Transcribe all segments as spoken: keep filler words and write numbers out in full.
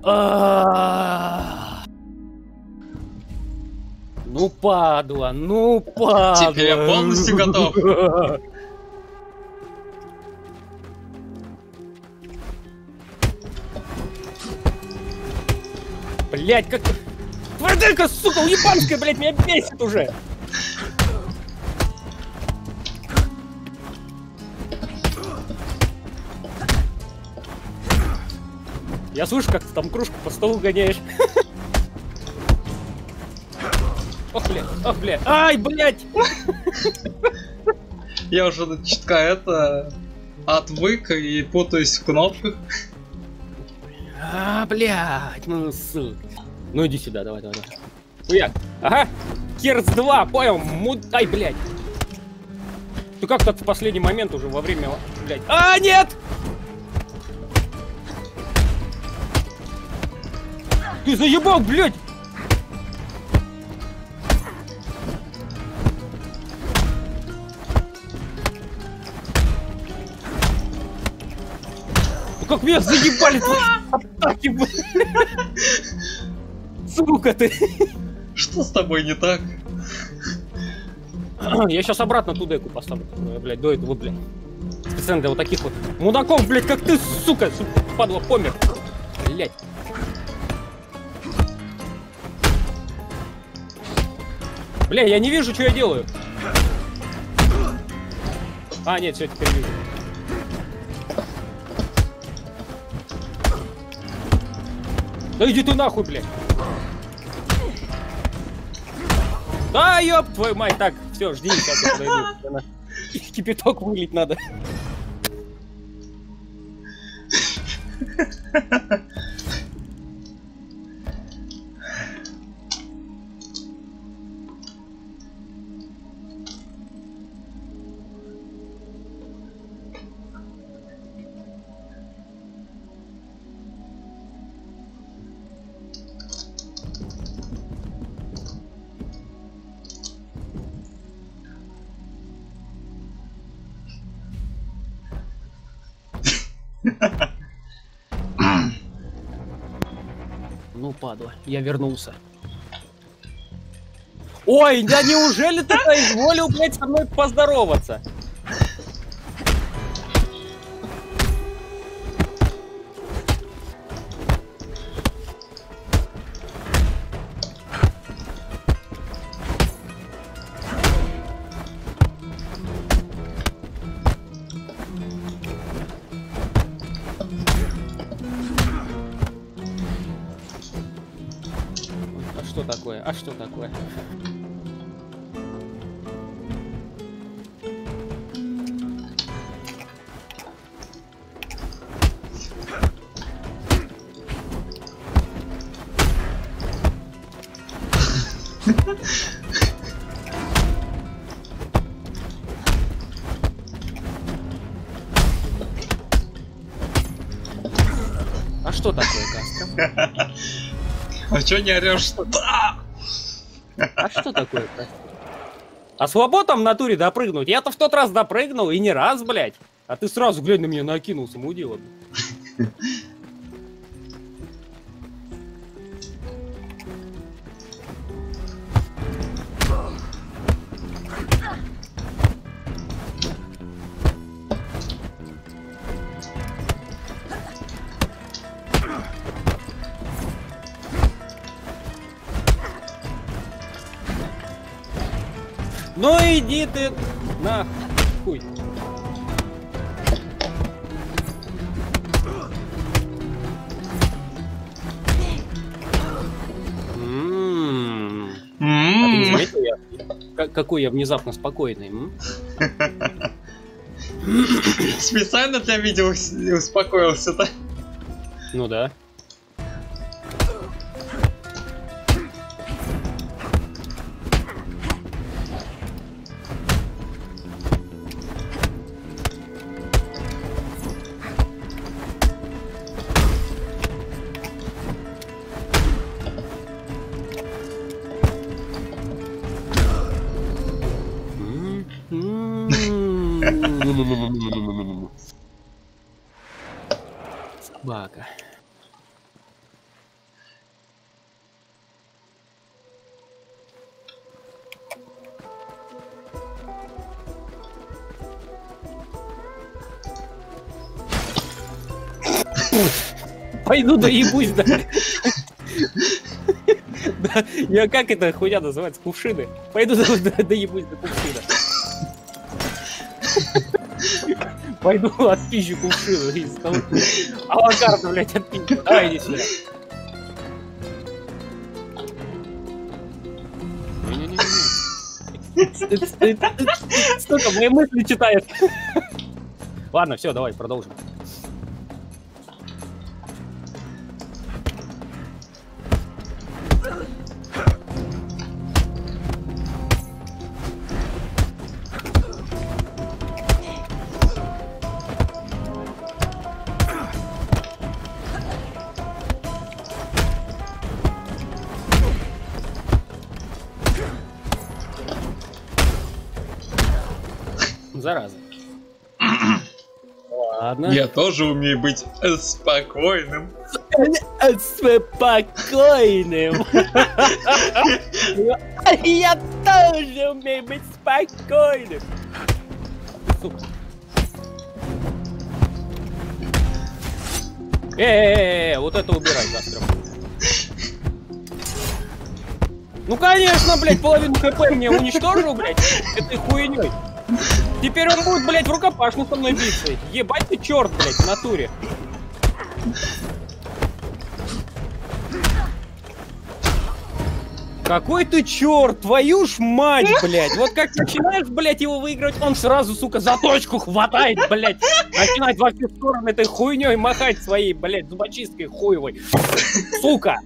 А-а-а! Ну падла, ну падла. Теперь я полностью готов. Блять, как... Тверделька, сука, уебанская, блять, меня бесит уже. Я слышу, как ты там кружку по столу гоняешь. Ох, блядь, ох, блядь. Ай, блядь! Я уже чутка это... отвык и путаюсь в кнопках. А, блядь, ну сука. Ну иди сюда, давай, давай, давай. Хуяк. Ага. Керц два, понял, мудай, блядь. Ты как-то в последний момент уже во время, блядь. А, нет! Ты заебал, блядь! Ну как меня заебали твои атаки, блядь! Сука ты! Что с тобой не так? Я сейчас обратно ту деку поставлю, блядь, до этого, блядь. Специально для вот таких вот мудаков, блядь, как ты, сука, сука, падла, помер. Блядь. Бля, я не вижу, что я делаю. А, нет, все, теперь вижу. Да иди ты нахуй, блядь. Да, ёб твою мать. Так, все, жди, сейчас я подойду. Кипяток вылить надо. Ну, падла, я вернулся. Ой, да неужели ты позволил, блядь, со мной поздороваться? А что такое? А что такое? А что такое, Кастро? А чё не орёшь? Да! А что такое, Кастро? А слабо там в натуре допрыгнуть? Я-то в тот раз допрыгнул, и не раз, блядь. А ты сразу, глянь, на меня накинулся, мудила. Ну иди ты на хуй. М-м-м. А ты не заметил, я... какой я внезапно спокойный? Специально для видео успокоился-то? Ну да. Собака. Пойду доебусь, да. Да, я как это хуйня называется? Кувшины. Пойду доебусь до кувшина. Пойду отпизжу кувшину из того. Авангарда, блядь, отпизжу. Давай, иди сюда. Не-не-не. Столько, мои мысли читает. Ладно, все, давай, продолжим. Зараза. Ладно. Я тоже умею быть спокойным. Спокойным. Я тоже умею быть спокойным. Сука. Э-э-э, вот это убирай завтра. Ну конечно, блядь, половину хп мне уничтожил, блядь, этой хуйней. Теперь он будет, блядь, в рукопашную со мной биться. Ебать ты черт, блядь, в натуре. Какой ты черт, твою ж мать, блядь. Вот как начинаешь, блядь, его выигрывать, он сразу, сука, за точку хватает, блядь. Начинает во все стороны этой хуйней махать своей, блядь, зубочисткой хуевой. Сука.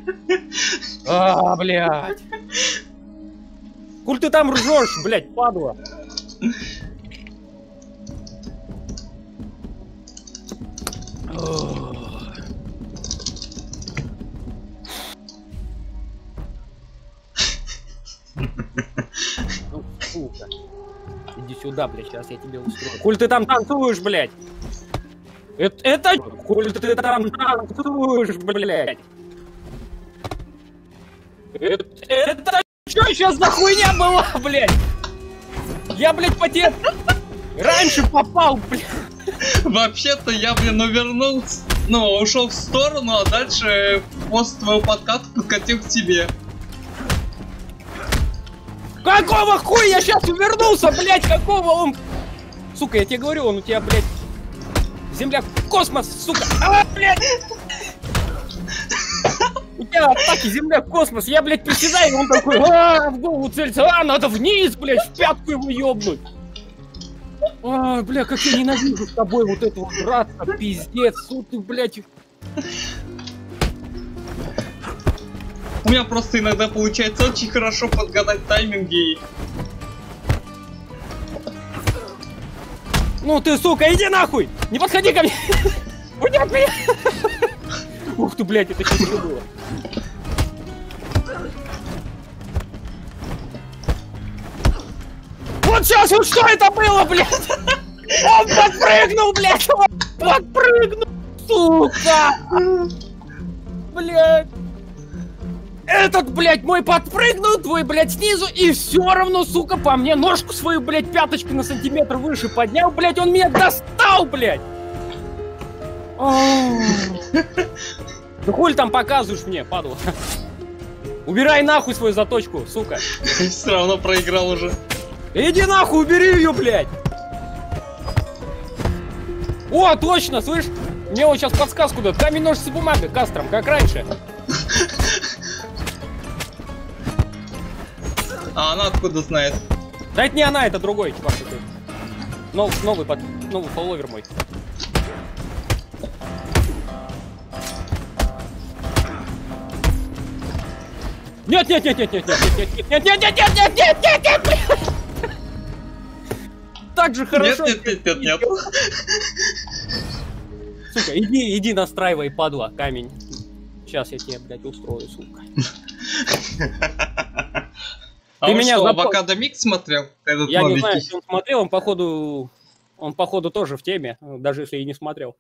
А, блядь. Куль ты там ржешь, блядь, падла. Ну, сука. Иди сюда, блядь, сейчас я тебе устрою. Куль ты там танцуешь, блядь? Это, это... Куль ты там танцуешь, блядь? Это... Это... Что сейчас за хуйня была, блядь? Я, блядь, потерял... Раньше попал, блядь. Вообще-то я, блин, увернулся, ну, ушел в сторону, а дальше после твоего подката подкатил к тебе. Какого хуя я сейчас увернулся, блядь, какого он... Сука, я тебе говорю, он у тебя, блядь, земля, космос, сука, а, блядь! У тебя атаки земля, космос, я, блядь, приседаю, и он такой, а, в голову целится, а, надо вниз, блядь, в пятку его ёбнуть. А, бля, как я ненавижу с тобой вот это вот братство, пиздец, сука, ты, блядь. У меня просто иногда получается очень хорошо подгадать тайминги. Ну ты, сука, иди нахуй! Не подходи ко мне! Уйди от меня! Ух ты, блядь, это что было? Вот сейчас, вот что это было, блядь? Он подпрыгнул, блядь! Он подпрыгнул, сука! Блядь! Этот, блядь, мой подпрыгнул, твой, блядь, снизу, и все равно, сука, по мне ножку свою, блядь, пяточку на сантиметр выше поднял, блядь, он меня достал, блядь! Ну хуй там показываешь мне, падла? Убирай нахуй свою заточку, сука! Все равно проиграл уже. Иди нахуй, убери ее, блядь! О, точно, слышь? Мне вот сейчас подсказку дают. Камень, ножницы, бумага, кастром, как раньше. А она откуда знает? Да это не она, это другой чувак. Нов, новый, под, новый фолловер мой. Нет, нет, нет, нет, нет, нет, нет, нет, нет, нет, нет, нет, нет, нет, нет, нет, так же хорошо. Нет, нет, нет, нет, нет. Сука, иди, иди настраивай, падла, камень. Сейчас я тебе, блядь, устрою, сука. А Ты он меня что, запал... Авокадо Микс смотрел? Этот я новенький? не знаю, если он смотрел, он походу, он походу тоже в теме, даже если и не смотрел.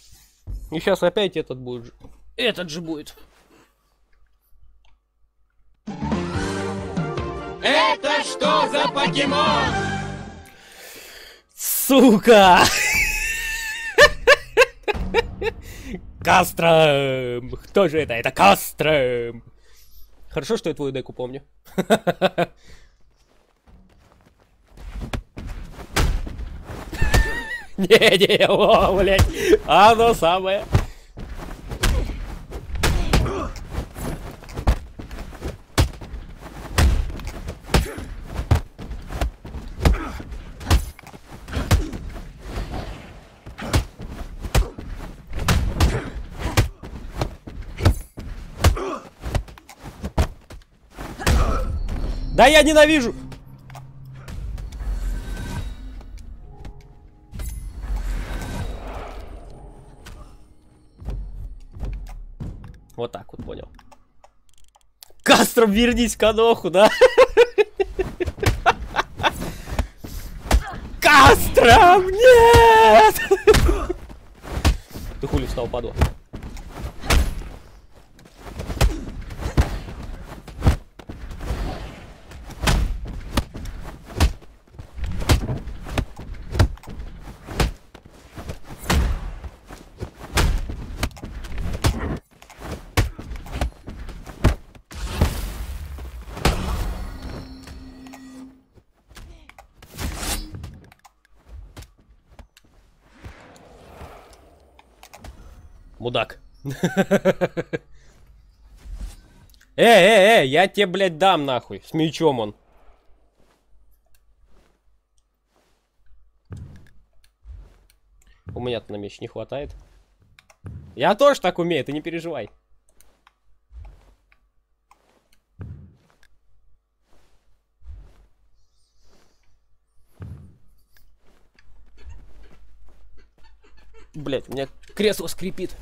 И сейчас опять этот будет. Этот же будет. Это что за покемон? Сука! Кастром! Кто же это? Это Кастром! Хорошо, что я твою деку помню. Не-не, о, блядь, оно самое. Да я ненавижу! Вот так вот, понял. Кастром, вернись к Аноху, да? Кастром, нет! Ты хули встал, падла? Мудак. Эй, эй, эй, я тебе, блядь, дам нахуй. С мечом он. У меня-то на меч не хватает. Я тоже так умею, ты не переживай. Блять, у меня кресло скрипит.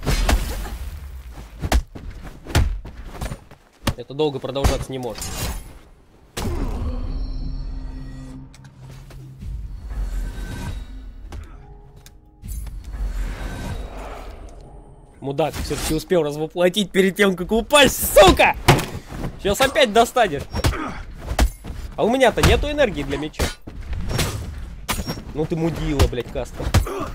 Это долго продолжаться не может. Мудак, все-таки успел развоплотить перед тем, как упасть, сука! Сейчас опять достанешь. А у меня-то нету энергии для меча. Ну ты мудила, блять, Кастом.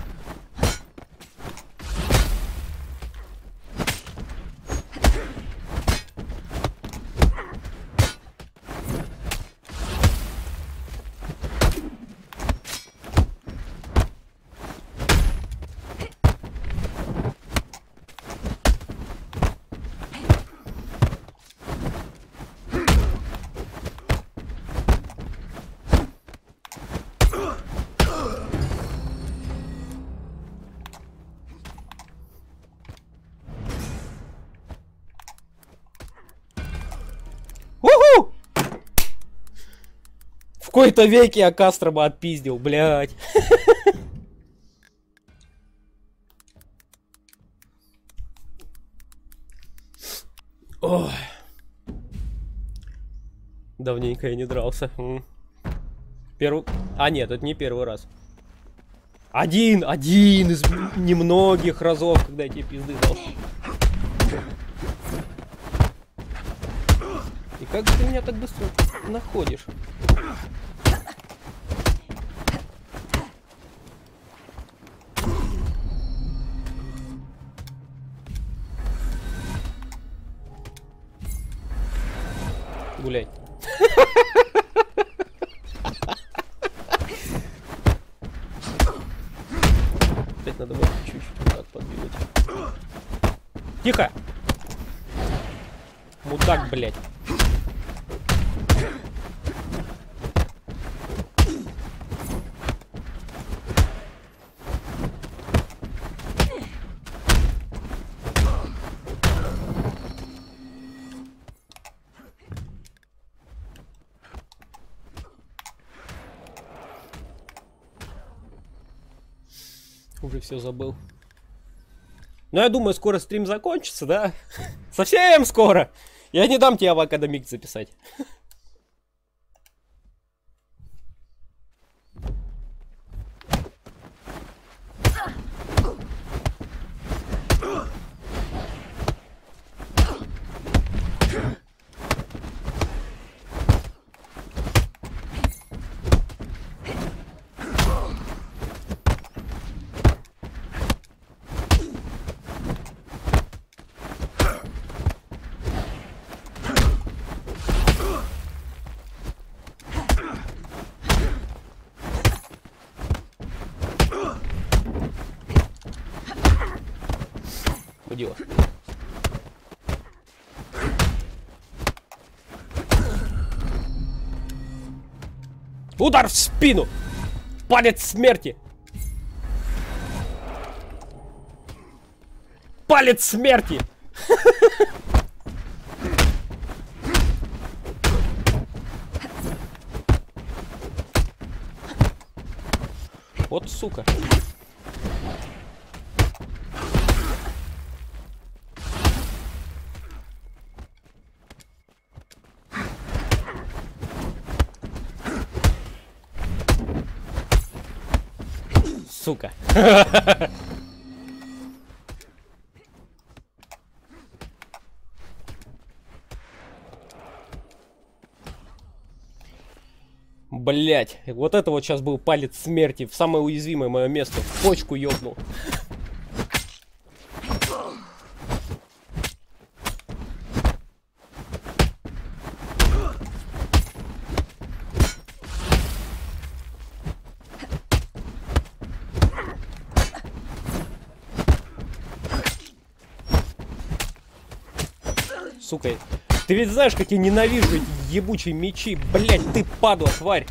Уху! В какой-то веке я Кастрома отпиздил, блядь. Ой. Давненько я не дрался. Первый... А нет, это не первый раз. Один, один из немногих разов, когда я тебе пизды дал. И как ты меня так быстро находишь? Гуляй. Опять надо вот чуть-чуть вот так подвинуть. Тихо! Мудак, блядь. Уже все забыл. Но я думаю, скоро стрим закончится, да? Совсем скоро. Я не дам тебе авакадомик записать. Удила. Удар в спину! Палец смерти! Палец смерти! Вот сука. Сука. Блять, вот это вот сейчас был палец смерти в самое уязвимое мое место. В почку ёбнул. Сука, ты ведь знаешь, как я ненавижу эти ебучие мечи. Блять, ты падла, тварь.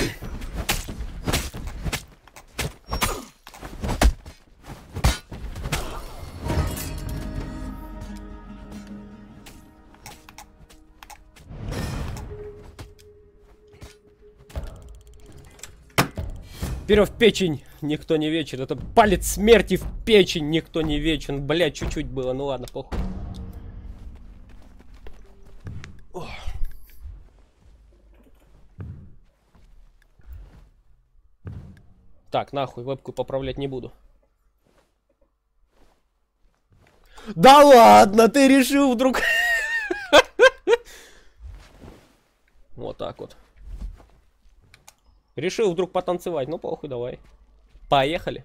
Вперед в печень, никто не вечен. Это палец смерти в печень, никто не вечен. Блять, чуть-чуть было, ну ладно, похуй. Так, нахуй, вебку поправлять не буду. Да ладно, ты решил вдруг... Вот так вот. Решил вдруг потанцевать, ну похуй, давай. Поехали.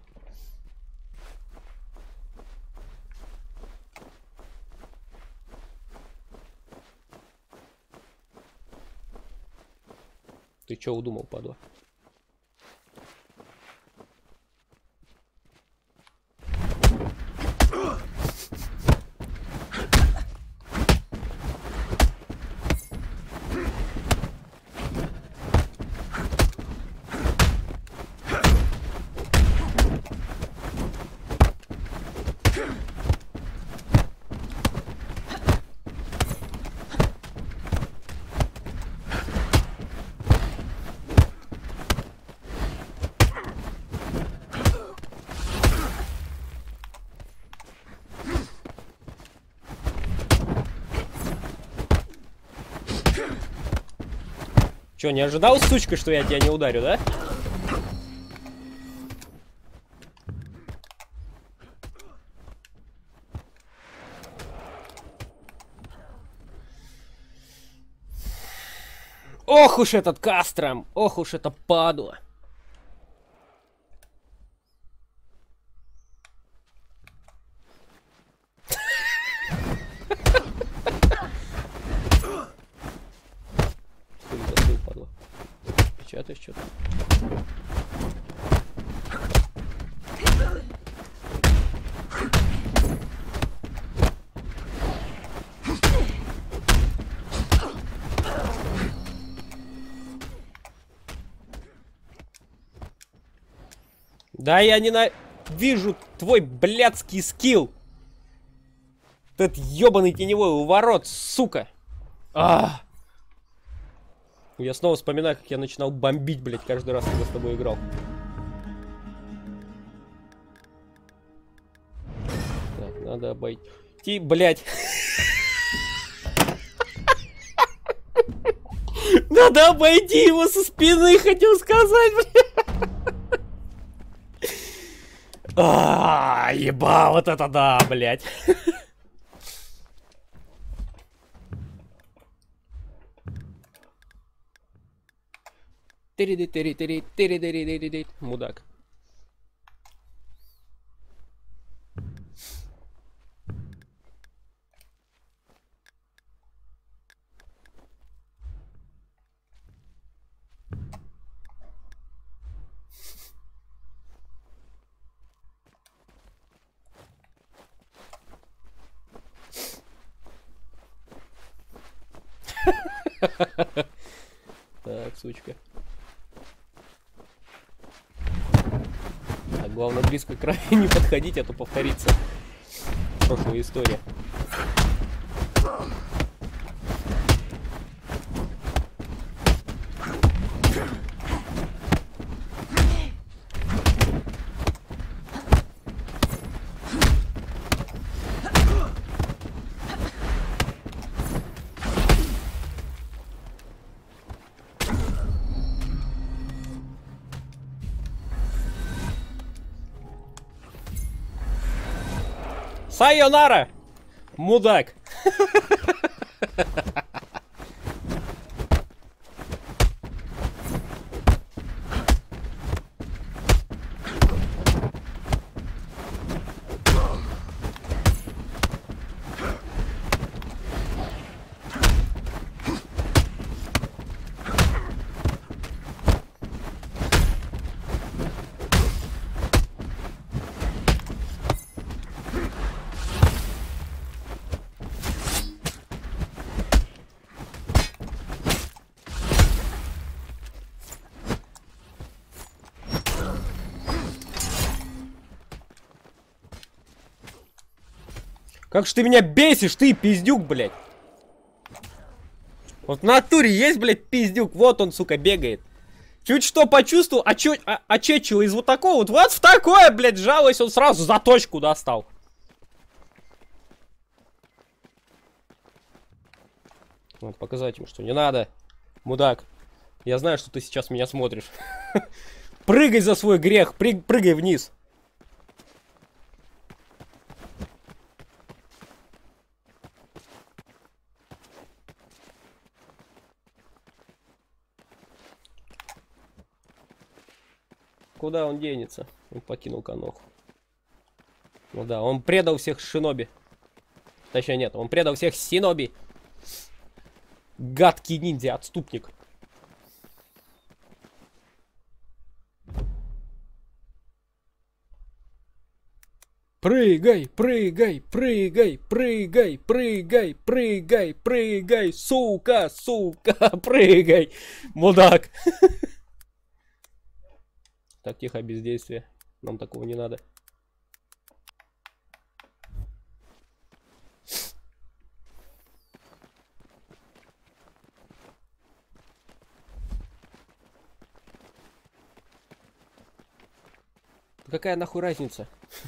Ты чё удумал, падла? Чё, не ожидал, сучка, что я тебя не ударю, да? Ох уж этот Кастром! Ох уж это падла! Печатаешь что-то? Да я ненавижу твой блядский скилл. Этот ёбаный теневой уворот, сука. А! Я снова вспоминаю, как я начинал бомбить, блядь, каждый раз, когда с тобой играл. Так, надо обойти, блядь. Надо обойти его со спины, хотел сказать, блядь. А, еба, вот это да, блядь. Мудак. Так, сучка. Так, главное близко к краю не подходить, а то повторится прошлая история. Сайонара! Мудак! Как же ты меня бесишь, ты пиздюк, блядь. Вот в натуре есть, блядь, пиздюк. Вот он, сука, бегает. Чуть что почувствовал, а чё, а, очечил из вот такого, вот, вот в такое, блядь, жалость, он сразу за точку достал. Вот, показать ему, что не надо, мудак. Я знаю, что ты сейчас меня смотришь. Прыгай за свой грех, прыгай вниз. Куда он денется? Он покинул Коноху. Ну да, он предал всех шиноби. Точнее, нет, он предал всех синоби. Гадкий ниндзя, отступник. Прыгай, прыгай, прыгай, прыгай, прыгай, прыгай, прыгай, сука, сука, прыгай, мудак. Так, тихо, бездействие. Нам такого не надо. Какая нахуй разница?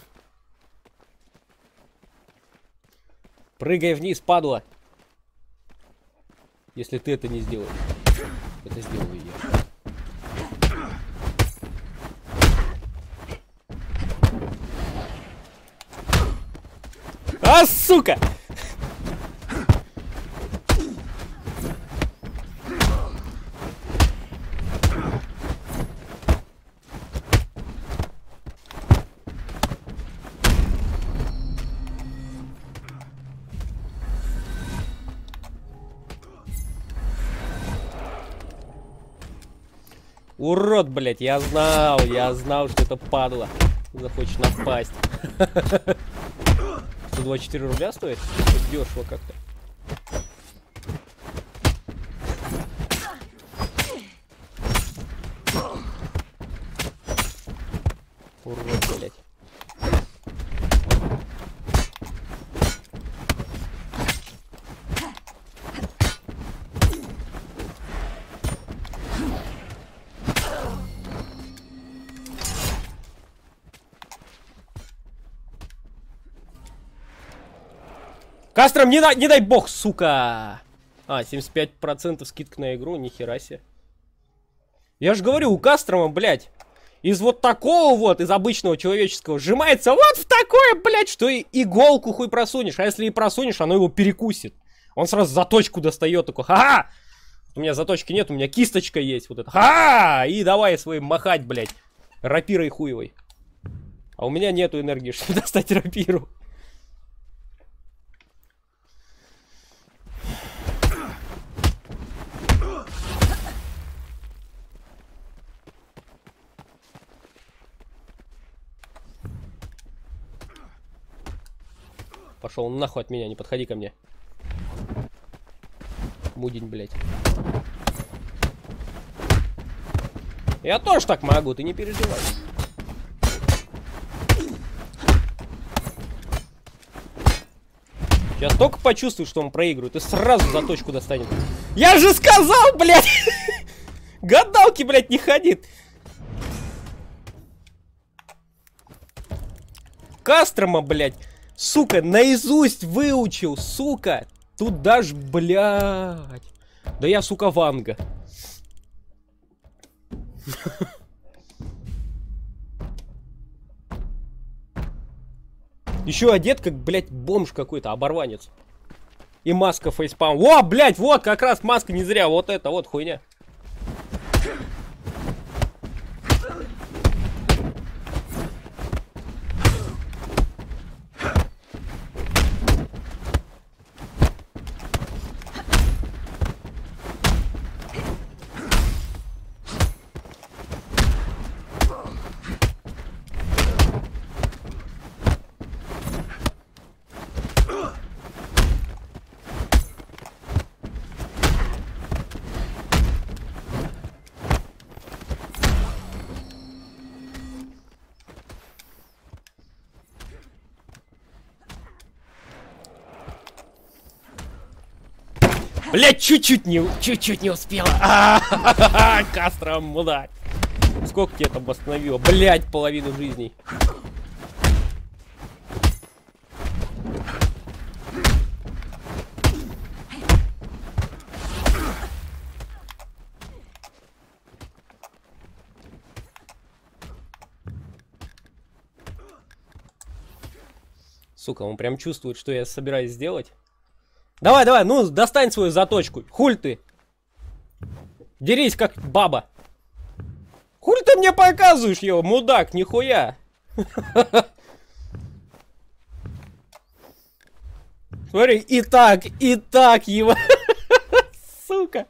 Прыгай вниз, падла. Если ты это не сделаешь. Это сделаю я. А, сука! Урод, блядь, я знал, я знал, что это падла захочет напасть. сто двадцать четыре рубля стоит? Дешево как-то. Урод, блядь. Кастром, не, дай, не дай бог, сука! А, семьдесят пять процентов скидка на игру, нихера себе. Я же говорю, у Кастрома, блядь, из вот такого вот, из обычного человеческого, сжимается вот в такое, блядь, что и иголку хуй просунешь. А если и просунешь, оно его перекусит. Он сразу заточку достает, такой, ха-ха! У меня заточки нет, у меня кисточка есть, вот это, ха-ха! И давай своим махать, блядь, рапирой хуевой. А у меня нету энергии, чтобы достать рапиру. Пошел нахуй от меня, не подходи ко мне. Мудень, блядь. Я тоже так могу, ты не переживай. Сейчас только почувствую, что он проигрывает, и сразу за точку достанет. Я же сказал, блядь! Гадалки, блядь, не ходит. Кастрома, блядь, сука, наизусть выучил, сука. Тут даже, блядь. Да я, сука, Ванга. Еще одет, как, блядь, бомж какой-то, оборванец. И маска фейспаун. О, блядь, вот как раз маска не зря. Вот это, вот хуйня. Блять, чуть-чуть не, чуть-чуть не успела. А-а-а-а, Кастро, мудак. Сколько тебе там восстановило? Блять, половину жизней. Сука, он прям чувствует, что я собираюсь сделать. Давай, давай, ну, достань свою заточку. Хуль ты. Дерись, как баба. Хуль ты мне показываешь его, мудак, нихуя. Смотри, и так, и так его. Сука.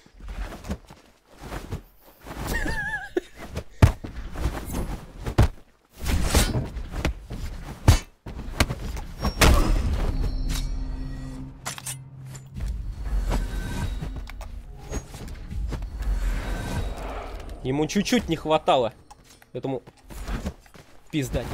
Ему чуть-чуть не хватало. Этому пиздать.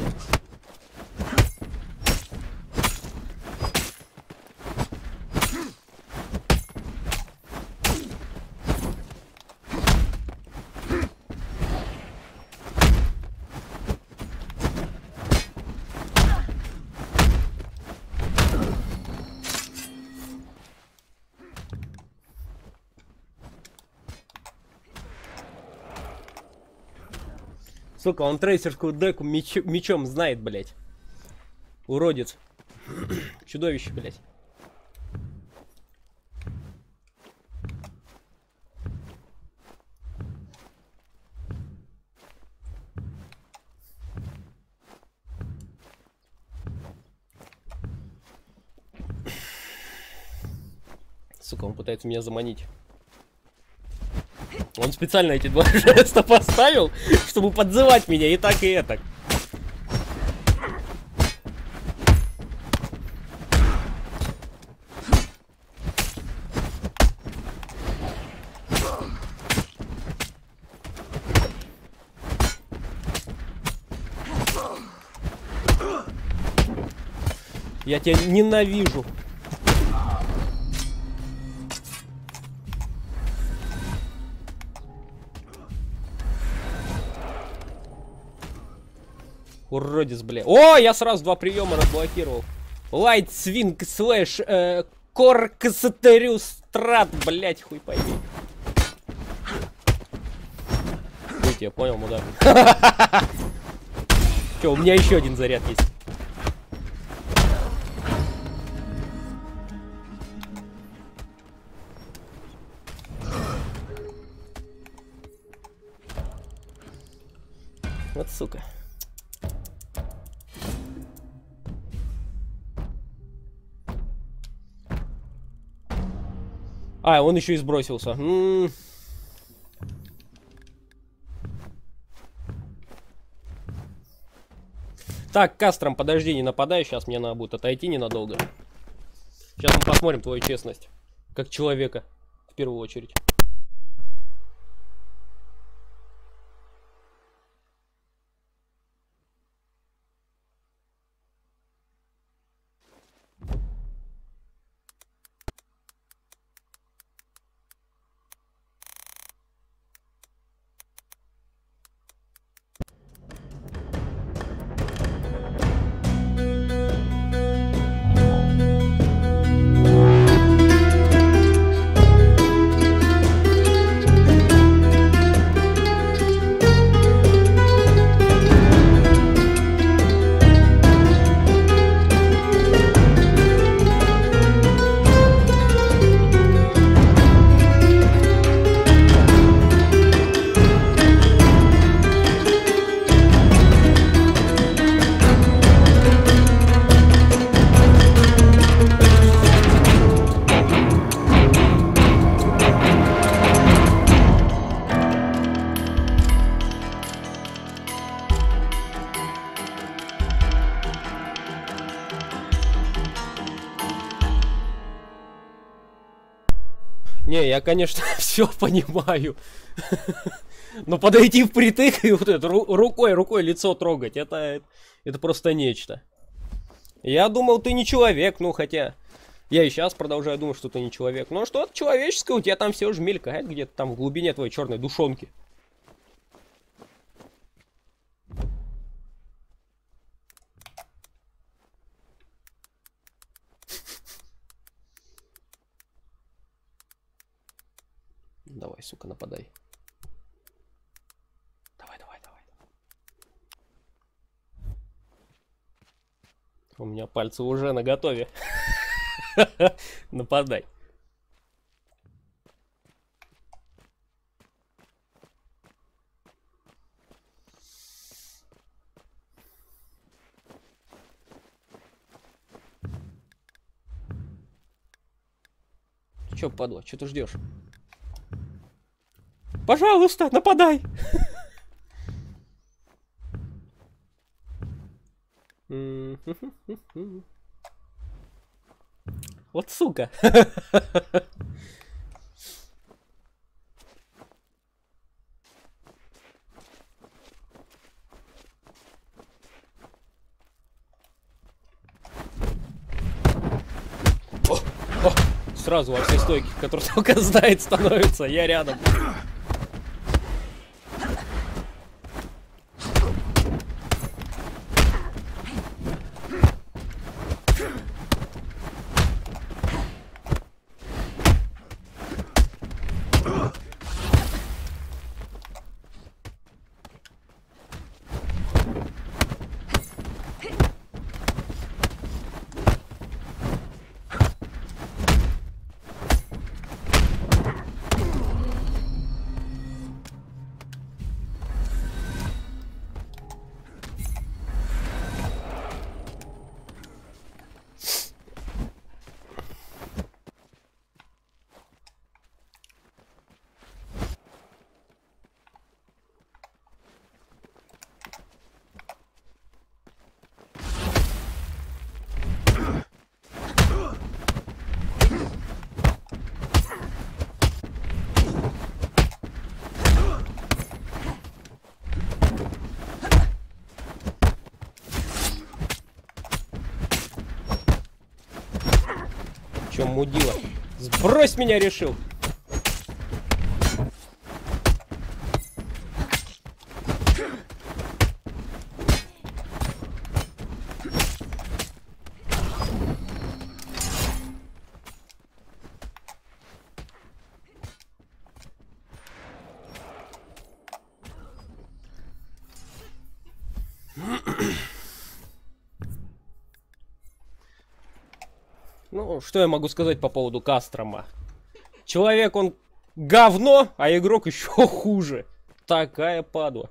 Сука, он трейсерскую деку меч, мечом знает, блядь. Уродец. Чудовище, блядь. Сука, он пытается меня заманить. Он специально эти два жеста поставил, чтобы подзывать меня и так, и это. Я тебя ненавижу. Уродец, бля. О, я сразу два приема разблокировал. Light Swing слэш э, Коркстерюстрат, блять, хуй пойми. Будь, я понял, мудак. Че, у меня еще один заряд есть. Вот сука. А, он еще и сбросился. М-м. Так, Кастром, подожди, не нападай. Сейчас мне надо будет отойти ненадолго. Сейчас мы посмотрим твою честность. Как человека. первую очередь. Не, я, конечно, все понимаю. Но подойти впритык и вот это рукой, рукой лицо трогать, это, это просто нечто. Я думал, ты не человек, ну хотя... Я и сейчас продолжаю думать, что ты не человек. Но что-то человеческое у тебя там все же мелькает где-то там в глубине твоей черной душонки. Давай, сука, нападай. Давай, давай, давай. У меня пальцы уже наготове. Нападай. Чё, падла, что ты ждешь? Пожалуйста, нападай! Вот сука! О, о, сразу во все стойки, который только знает, становится, я рядом. Чё, мудила? Сбрось меня, решил! Ну, что я могу сказать по поводу Кастрома? Человек, он говно, а игрок еще хуже. Такая падла.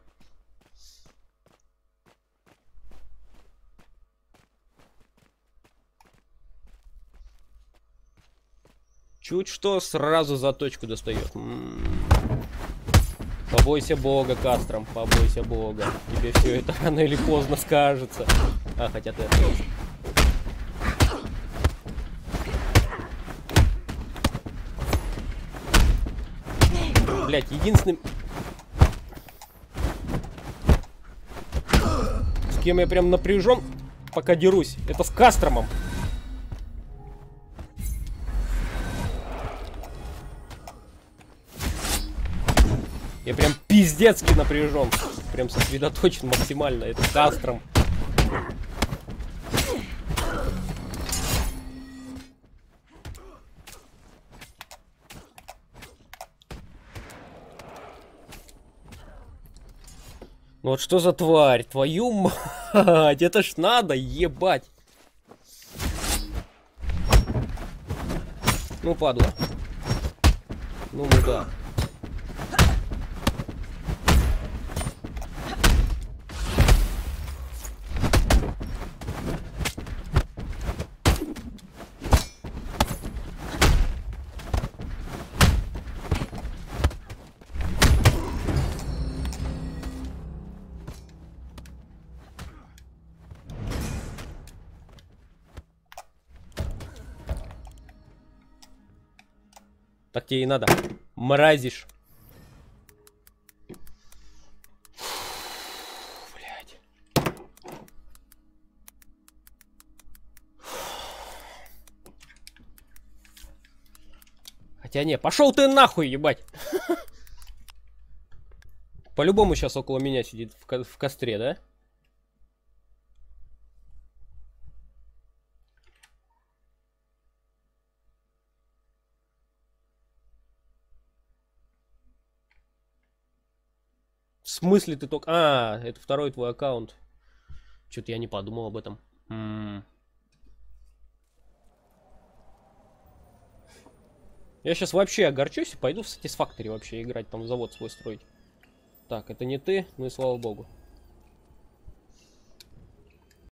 Чуть что, сразу за точку достает. М-м-м. Побойся Бога, Кастром, побойся Бога. Тебе все это рано или поздно скажется. А, хотя ты ответишь. Блять, единственным... С кем я прям напряжен, пока дерусь. Это с Кастромом. Я прям пиздецки напряжен. Прям сосредоточен максимально. Это Кастром. Ну вот что за тварь? Твою мать! Это ж надо, ебать! Ну, падла. Ну, мудак. Так тебе и надо. Мразишь. Блять. Хотя не, пошел ты нахуй, ебать. По-любому сейчас около меня сидит в, ко в костре, да? В смысле ты только... А, это второй твой аккаунт. Что-то я не подумал об этом. М-м. Я сейчас вообще огорчусь и пойду в Satisfactory вообще играть, там завод свой строить. Так, это не ты, ну и слава богу.